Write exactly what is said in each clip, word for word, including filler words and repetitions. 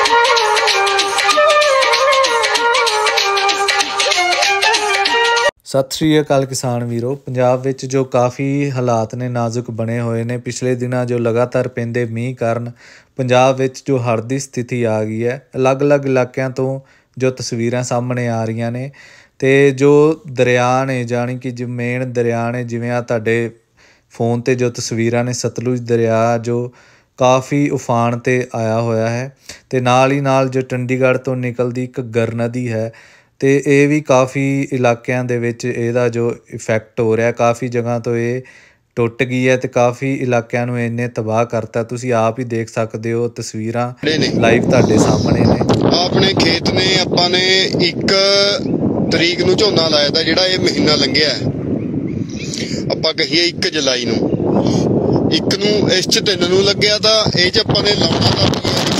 सत श्री अकाल किसान वीरो। पंजाब विच जो काफ़ी हालात ने नाजुक बने हुए ने। पिछले दिनों जो लगातार पैंदे मींह कारण पंजाब विच जो हड़੍ਹ की स्थिति आ गई है। अलग अलग इलाकों तो जो तस्वीरां सामने आ रही ने ते जो दरिया ने जानी कि जो मेन दरिया ने जिवें आ तुहाडे फोन ते जो तस्वीरां ने सतलुज दरिया जो काफ़ी उफान ते आया होया है ते नाल ही नाल जो चंडीगढ़ तो निकलदी घग्गर नदी है तो ये भी काफ़ी इलाकों दे विच इहदा जो इफैक्ट हो रहा। काफ़ी जगह तो ये टुट गई है तो काफ़ी इलाकों नूं इन्ने तबाह करता। तुसीं आप ही देख सकते हो तस्वीरां लाइव तुहाडे सामने ने। अपने खेत ने आपां ने एक तरीक नूं झोना लाया था, जिहड़ा ये महीना लंघिया आपां कहीए एक जुलाई नूं, एक नूं इस च तीन नूं लग्गिया था। इह च आपां ने लाउणा था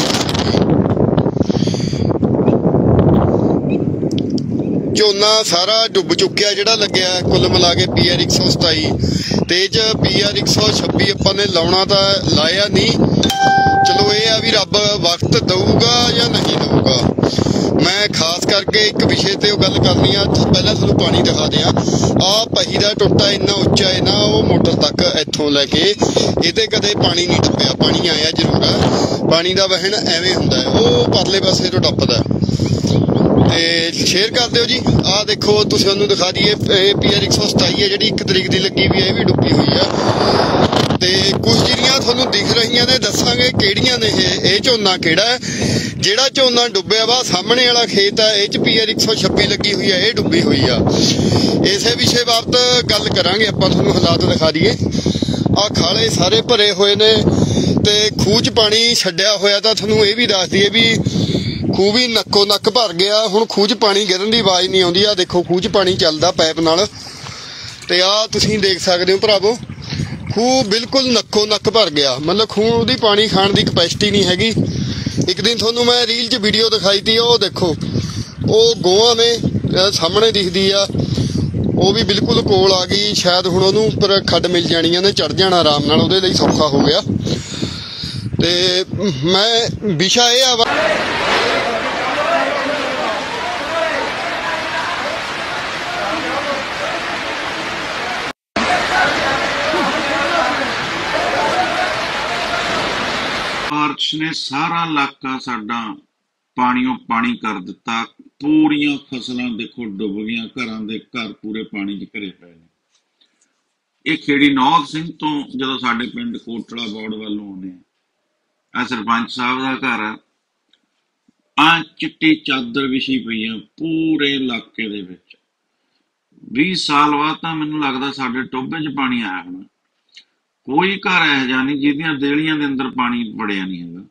झोना सारा डुब चुकिया जिहड़ा लग्गिया कुल मिला के पी आर एक सौ सताई ते पी आर एक सौ छब्बी आपां ने लाउणा था, लाया नहीं। चलो ये आ भी रब वक्त दऊगा या नहीं दऊगा। मैं खास करके एक विषय ते गल करनी आ। पहला तुहानूं पानी दिखा दियां। आ पही दा टुट्टा इन्ना उच्चा है ना, वो मोटर तक इत्थों लैके इहते कदे पानी नहीं टप्पिया। पानी आया जरूर है, पानी दा वहन एवें हुंदा है, वो परले पासे तो टप्पदा ते शेयर कर दिओ जी। आ देखो तुहानूं दिखा दईए पी आर एक सौ सताई है जिहड़ी एक तरीक दी लगी हुई है, ये भी डुब्बी हुई है ते कुछ जिहड़ियां तुहानूं दिख रहीआं ने दसांगे किहड़ियां ने। ये झोना किहड़ा है, जिहड़ा झोना डुब्बिया वा सामने वाला खेत है, ये पी आर एक सौ छब्बी लगी हुई है, ये डुब्बी हुई आ। इसे विषय बाबत गल करांगे आपां। तुहानूं हालात दिखा दईए। आ खाले सारे भरे हुए ने ते खूह च पानी छड्डिया होया तां तुहानूं ये भी दस दईए भी खूह भी नक्को नक भर गया। हुण खूह च पानी गिरन की आवाज़ नहीं आउंदी। आ देखो खूह च पानी चलदा पैप नाल ते आ तुसीं देख सकदे हो भरावो, खूह बिल्कुल नक्को नक भर गया। मतलब खूह दी पानी खाण की कैपेसिटी नहीं हैगी। एक दिन तुहानूं मैं रील च वीडियो दिखाई थी, वो देखो वो गोआ ने सामने दिखदी आ, वो भी बिल्कुल कोल आ गई। शायद हुण उहनूं उपर खड्ड मिल जानी ने, चढ़ जाना आराम नाल, उहदे लई सौखा हो गया। ते मैं विषय ये आ बारिश ने सारा इलाका साडा पानियों पानी कर दिता। पूरियां फसलां देखो डुब गईयां, घरां दे घर पूरे पानी च घिरे पए ने। ये खेड़ी नौध सिंह तो जदों साडे पिंड कोटला बौड़ वालों आउंदे आ, सरपंच साहब दा घर आ, आ चिट्टी चादर विछी पई आ पूरे इलाके दे विच। बीस साल बाद तां मैनूं लगदा साडे टोभे च पानी आया होना। कोई घर इहो जिहा नहीं जिहदियां देहलियां दे अंदर पानी वड़िया नहीं हैगा।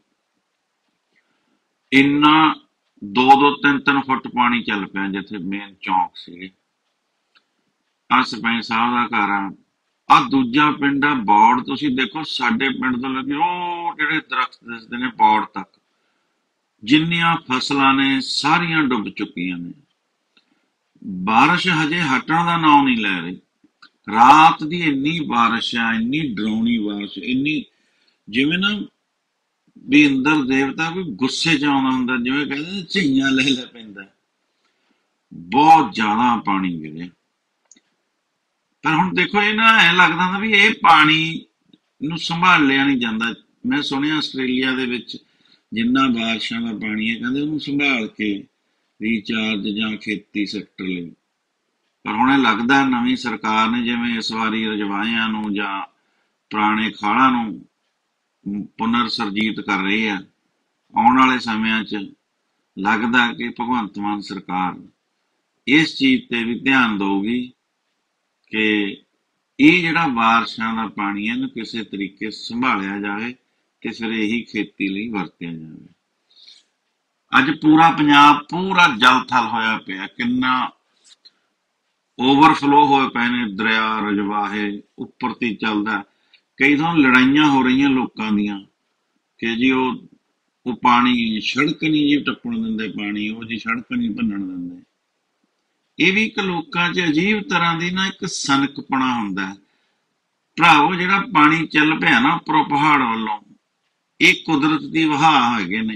इन्ना दो दो तीन तीन फुट पानी चल पिया जिथे मेन चौंक सीगे। आ सरपंच साहब दा घर आ। आ दूजा पिंड आ बौड़। तुसीं देखो साडे पिंड तो लगे ओ जिहड़े दरख्त दिसदे ने बौड़ तक, जिन्नियां फसलां ने सारियां डुब चुकियां ने। बारिश हजे हटण दा नाम नहीं लै रही। रात दी इन्नी बारिश है, इन्नी डरावनी बारिश, इन्नी जिवें ना भी अंदर देवता कोई गुस्से च आउंदा हुंदा, जिवें कहंदे झइयां ले ले पैंदा। बहुत ज्यादा पानी गिरे। पर हुण देखो ये ना ऐ लगदा ना भी ये पानी नूं संभाल लिया नहीं जांदा। मैं सुनिया आस्ट्रेलिया दे विच जिन्ना बारिशां दा पानी है कहंदे उहनूं संभाल के रीचार्ज जां खेती सैक्टर लई। पर हुण लगदा नवीं सरकार ने जिवें इस वारी रजवाइयां नूं जां पुराने खाड़ां नूं पुनर सरजीत कर रही है। आउण वाले समियां च लगदा कि भगवंत मान सरकार इस चीज ते भी ध्यान देगी कि ये जिहड़ा बारिशां दा पानी है इहनूं किसी तरीके संभालिया जाए कि फिर यही खेती लई वरतिया जाए। अज पूरा पंजाब पूरा जल थल होया पिया। किन्ना ओवरफ्लो होए पे ने दरिया रजवाहे उपर ती चलदा। कई थां लड़ाइयां हो रही लोकां दियां कि जी वो वो पानी सड़क नहीं जी टप्पण दिंदे, पानी वो जी सड़क नहीं भन्नण दिंदे। ये भी एक लोकां च अजीब तरह की ना एक सनकपना हुंदा है। भरावो जिहड़ा पानी चल पिया ना उपरों पहाड़ वालों, ये कुदरत की वहा हैगे ने।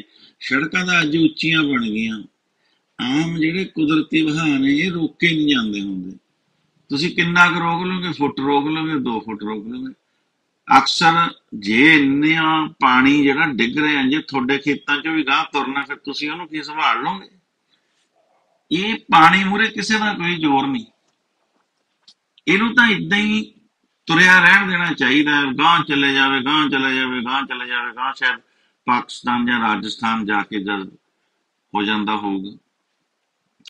ਸੜਕਾਂ ਤਾਂ ਅੱਜ ਉੱਚੀਆਂ ਬਣ ਗਈਆਂ। ਆਮ ਜਿਹੜੇ ਕੁਦਰਤੀ ਵਹਾਅ ਨੇ ਇਹ ਰੋਕੇ ਨਹੀਂ ਜਾਂਦੇ ਹੁੰਦੇ। ਤੁਸੀਂ ਕਿੰਨਾ ਕੁ ਰੋਕ ਲਓਗੇ? ਫੁੱਟ ਰੋਕ ਲਓਗੇ, ਦੋ ਫੁੱਟ ਰੋਕ ਲਓਗੇ। ਅਕਸਰ ਜੇ ਇੰਨਾ ਪਾਣੀ ਜਿਹੜਾ ਡਿੱਗ ਰਿਹਾ, ਜੇ ਤੁਹਾਡੇ ਖੇਤਾਂ 'ਚੋਂ ਵੀ ਗਾਂਹ ਤੁਰਨਾ, ਫਿਰ ਤੁਸੀਂ ਉਹਨੂੰ ਕੀ ਸੰਭਾਲ ਲਓਗੇ? ਇਹ ਪਾਣੀ ਮੂਹਰੇ ਕਿਸੇ ਦਾ ਕੋਈ ਜ਼ੋਰ ਨਹੀਂ। ਇਹਨੂੰ ਤਾਂ ਇਦਾਂ ਹੀ ਤੁਰਿਆ ਰਹਿਣ ਦੇਣਾ ਚਾਹੀਦਾ ਹੈ। ਗਾਂਹ ਚਲੇ ਜਾਵੇ, ਗਾਂਹ ਚਲੇ ਜਾਵੇ, ਗਾਂਹ ਚਲੇ ਜਾਵੇ, ਗਾਂਹ ਸ਼ਾਇਦ ਪਾਕਿਸਤਾਨ ਜਾਂ ਰਾਜਸਥਾਨ ਜਾ ਕੇ ਜਦ ਹੋ ਜਾਂਦਾ ਹੋਊਗਾ।